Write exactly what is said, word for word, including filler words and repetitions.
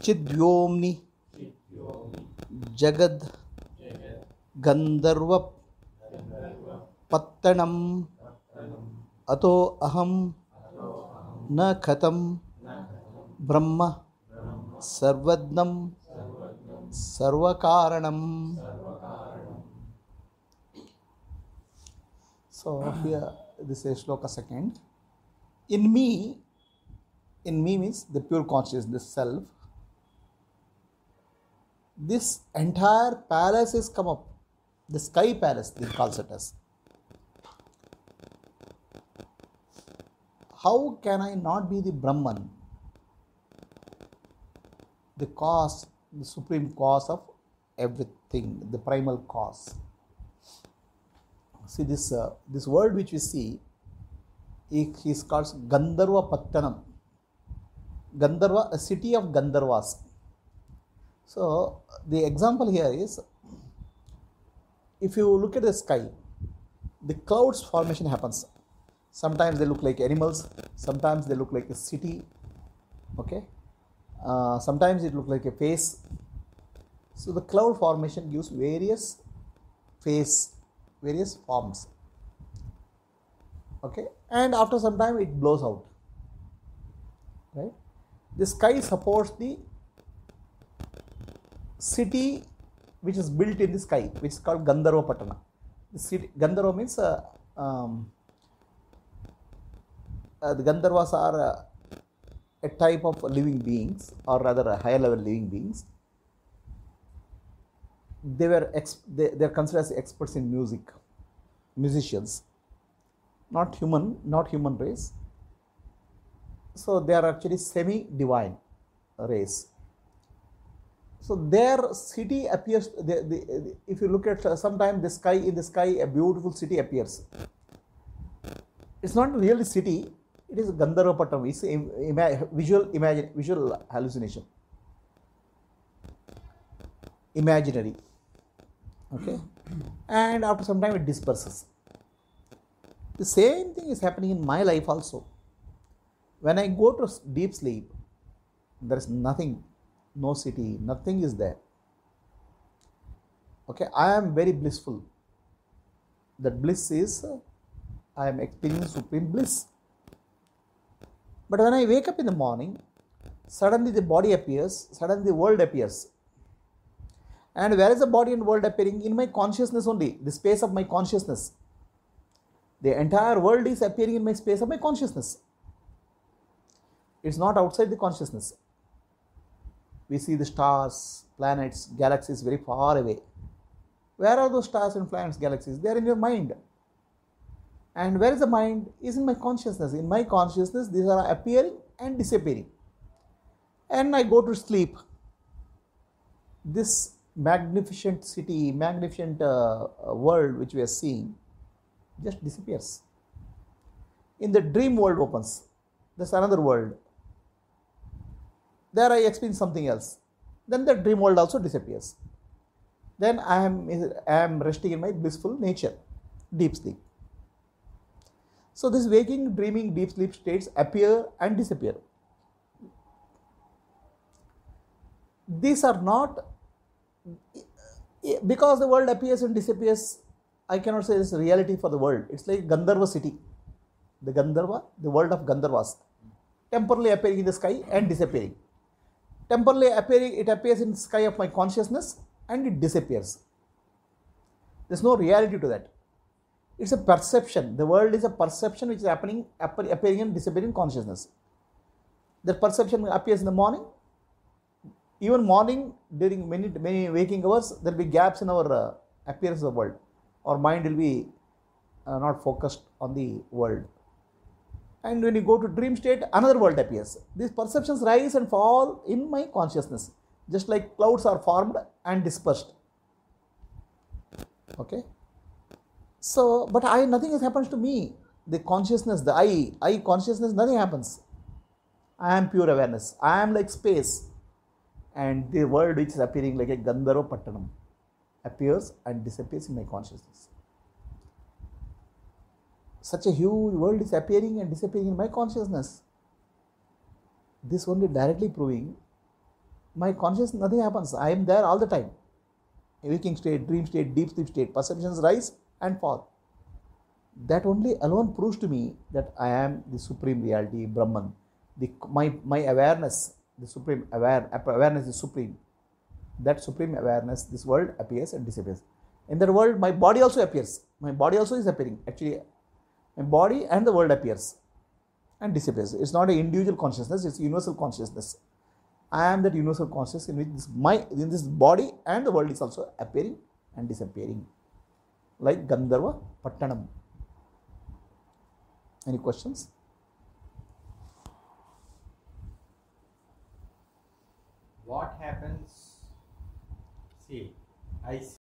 चिद्व्योम्नि जगद् गंधर्व पत्तनम अतो अहम न कथम ब्रह्म सर्वज्ञं सर्वकारणम. So here this is shloka second. In me, in me means the pure consciousness, self. This entire palace is come up. The sky palace, they calls it as. How can I not be the Brahman? The cause, the supreme cause of everything, the primal cause. See this uh, this word which we see, he is called Gandharva Pattanam. Gandharva, a city of Gandharvas. So the example here is, if you look at the sky, the clouds formation happens. Sometimes they look like animals, sometimes they look like a city, okay. Uh, sometimes it looks like a face. So the cloud formation gives various face, various forms, okay, and after some time it blows out, right. The sky supports the city which is built in the sky, which is called Gandharva Patana. The city, Gandharva means uh, um, uh, the Gandharvas are uh, a type of living beings, or rather a higher level living beings. They were ex- they, they are considered as experts in music, musicians, not human, not human race. So they are actually semi-divine race. So their city appears. The, the, if you look at uh, sometime the sky, in the sky a beautiful city appears. It's not really city. It is Gandharva Pattam. It's ima- visual imagine, visual hallucination, imaginary. Okay, and after some time it disperses. The same thing is happening in my life also. When I go to deep sleep, there is nothing, no city, nothing is there. Okay, I am very blissful. That bliss is, uh, I am experiencing supreme bliss. But when I wake up in the morning, suddenly the body appears, suddenly the world appears. And where is the body and world appearing? In my consciousness only, the space of my consciousness. The entire world is appearing in my space of my consciousness. It's not outside the consciousness. We see the stars, planets, galaxies very far away. Where are those stars and planets, galaxies? They are in your mind. And where is the mind? Is in my consciousness. In my consciousness, these are appearing and disappearing. And I go to sleep. This magnificent city, magnificent uh, world which we are seeing just disappears. In the dream world opens. There's another world. There I experience something else. Then the dream world also disappears. Then I am, I am resting in my blissful nature, deep sleep. So this waking, dreaming, deep sleep states appear and disappear. These are not, because the world appears and disappears, I cannot say it's reality for the world. It's like Gandharva city. The Gandharva, the world of Gandharvas, temporarily appearing in the sky and disappearing. Temporarily appearing, it appears in the sky of my consciousness and it disappears. There's no reality to that. It's a perception. The world is a perception which is happening, appearing and disappearing in consciousness. The perception appears in the morning. Even morning, during many many waking hours, there will be gaps in our uh, appearance of the world. Our mind will be uh, not focused on the world. And when you go to dream state, another world appears. These perceptions rise and fall in my consciousness, just like clouds are formed and dispersed. Okay. So, but I, nothing happens to me. The consciousness, the I, I consciousness, nothing happens. I am pure awareness. I am like space. And the world which is appearing like a Gandharva Pattanam appears and disappears in my consciousness. Such a huge world is appearing and disappearing in my consciousness. This only directly proving my consciousness, nothing happens. I am there all the time. Waking state, dream state, deep sleep state, perceptions rise and fall. That only alone proves to me that I am the supreme reality, Brahman. The, my, my awareness, the supreme aware, awareness is supreme. That supreme awareness, this world appears and disappears. In that world, my body also appears. My body also is appearing. Actually, my body and the world appears and disappears. It's not an individual consciousness, it's universal consciousness. I am that universal consciousness in which this, my, in this body and the world is also appearing and disappearing. Like Gandharva Pattanam. Any questions? What happens? See, I